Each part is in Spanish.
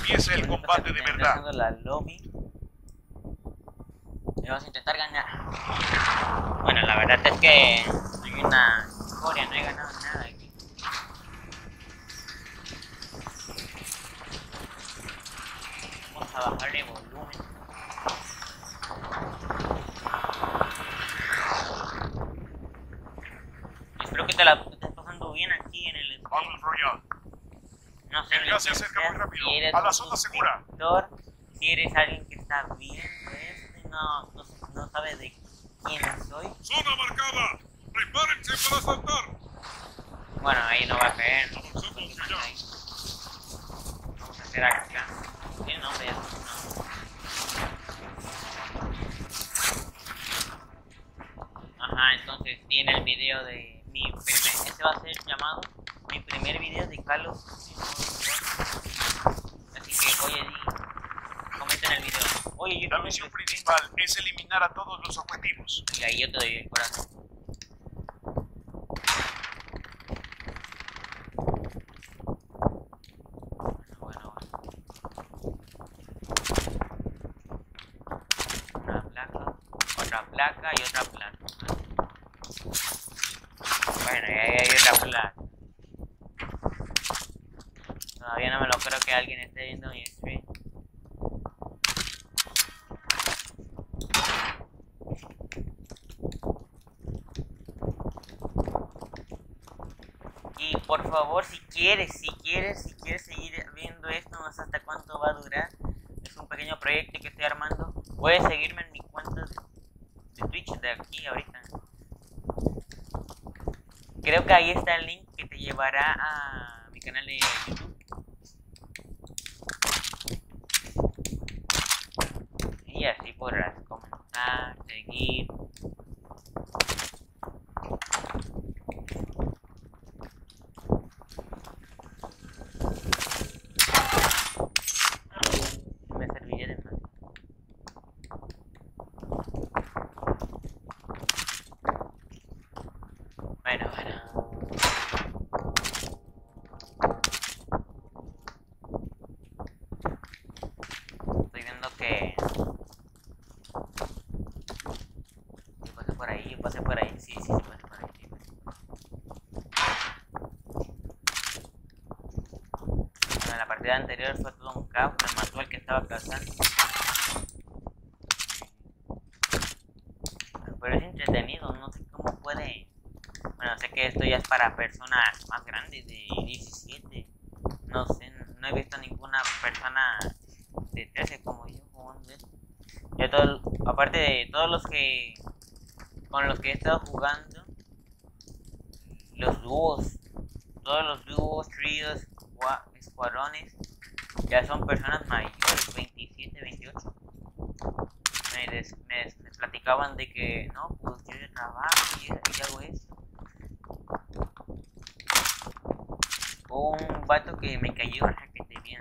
empiece el combate de verdad. La lobby. Y vamos a intentar ganar. Bueno, la verdad es que hay una historia, no he ganado nada aquí. Vamos a bajarle volumen. Espero que te la estés pasando bien aquí en el Battle Royale. no sé, El gas se acerca muy rápido. si eres A la un zona segura. suscriptor, si eres alguien que está viendo esto y no sabe de quién soy. Zona marcada. Prepárense para saltar. Bueno, ahí no va a caer. Avanzamos Ahí. allá. Vamos a hacer acá. ¿Tiene nombre? No. Ajá, entonces tiene el video de mi primer. Este va a ser llamado mi primer video de Call of Duty. Así que, oye, comenta en el video. Oye, yo La misión principal es eliminar a todos los objetivos. y ahí yo te doy el corazón. Bueno. Una placa, otra placa y otra placa. Bueno, y ahí hay otra placa. Todavía no me lo creo que alguien esté viendo mi stream. Y por favor, si quieres seguir viendo esto, no sé hasta cuánto va a durar. Es un pequeño proyecto que estoy armando. Puedes seguirme en mi cuenta de Twitch de aquí ahorita. Creo que ahí está el link que te llevará a mi canal de YouTube. Y así podrás comentar, seguir. Me serviría de más. Bueno. Estoy viendo que yo pasé por ahí, sí, pasé por ahí. Bueno, en la partida anterior fue todo un caos, me mató el que estaba cazando. Pero es entretenido, no sé cómo puede. Bueno, sé que esto ya es para personas más grandes, de 17. No sé, no he visto ninguna persona de 13 como yo. Aparte de todos los que con los que he estado jugando, los dúos, todos los dúos, tríos, escuadrones, ya son personas mayores, 27, 28. Me platicaban de que no, pues yo trabajo y hago eso. Un vato que me cayó raquete bien.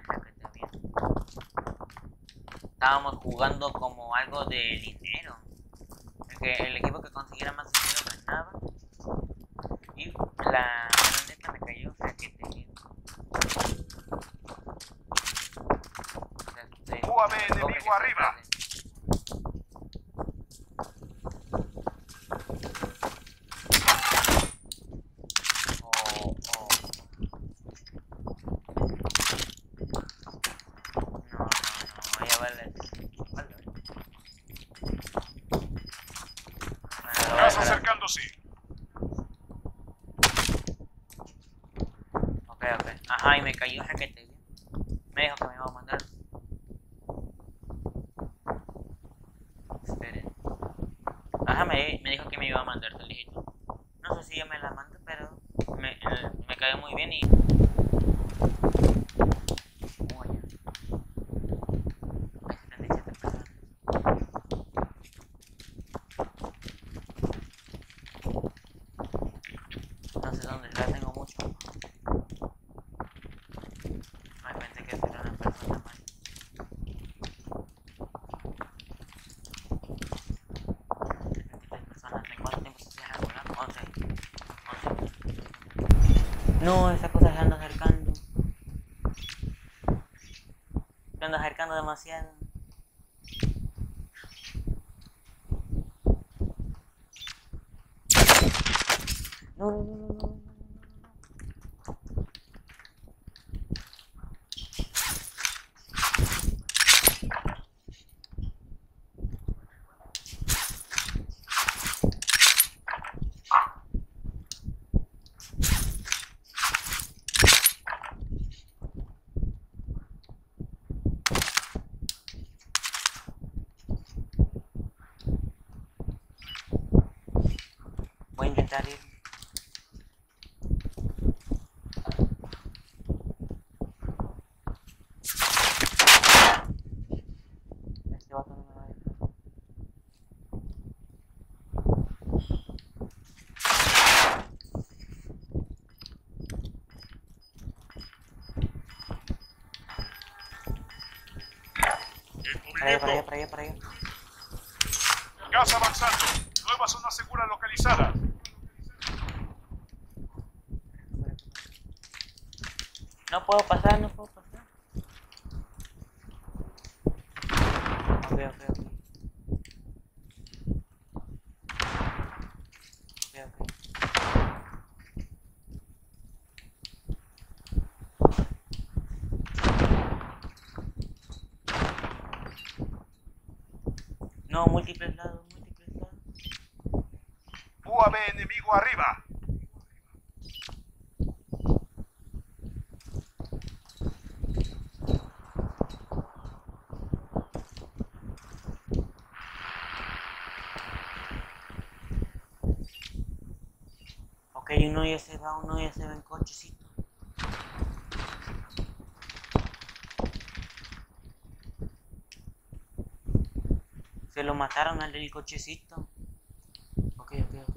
Estábamos jugando como algo de dinero. El equipo que consiguiera más dinero ganaba. Y la neta me cayó raquete bien. UAV enemigo arriba. No, ya vale. Gas acercándose. Ok. Ajá, y me cayó raquete bien. Me dijo que me iba a mandar. Esperen. Ajá, me dijo que me iba a mandar solicitud. No sé si ya me la mando, pero me cayó muy bien y... No sé dónde la tengo mucho. Ay, pensé que era una persona más. No, esa cosa se anda acercando. demasiado. No, no, no, no, no, no. Voy a intentar ir. Este vato no me va a dejar. Para allá. Gas avanzando. Nueva zona segura localizada. No puedo pasar. Ok. No, múltiples lados. UAV enemigo arriba. Ok, uno ya se va en cochecito. Se lo mataron al del cochecito. Ok.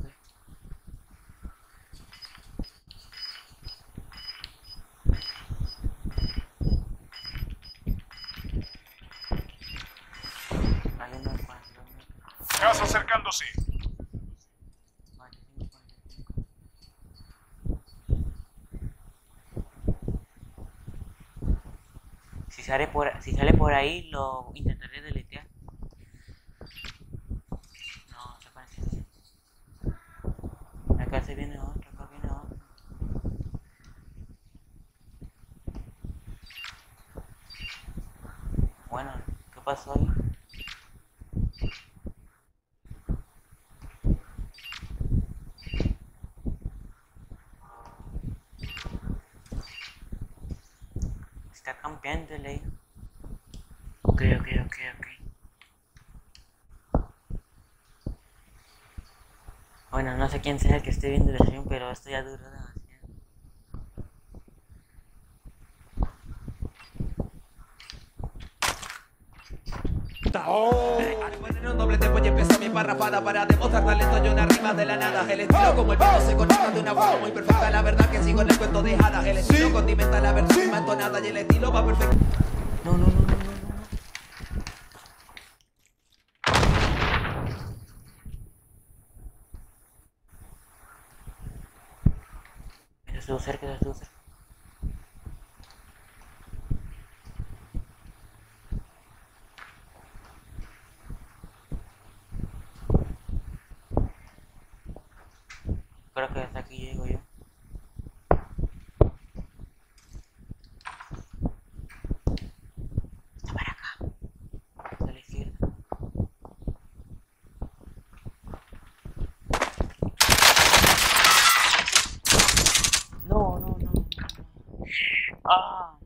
Vale, no encuentro. Gas acercándose. Vale, 5:45. Si sale por ahí, lo intentaré deletear. No, se parece así. Acá viene otro. Bueno, ¿qué pasó ahí? Está campeando el ahí. Ok. Bueno, no sé quién sea el que esté viendo el stream, pero esto ya duró demasiado. Poner un doble tempo y empezó mi parrafada para demostrar talento yo arriba de la nada. El estilo como el pelo se conecta de una forma muy perfecta. La verdad que sigo en el cuento de hadas. El estilo condimenta la versión más entonada y el estilo va perfecto. No. Estuvo cerca. Creo que hasta aquí llego yo. Está para acá. A la izquierda. No. Ah.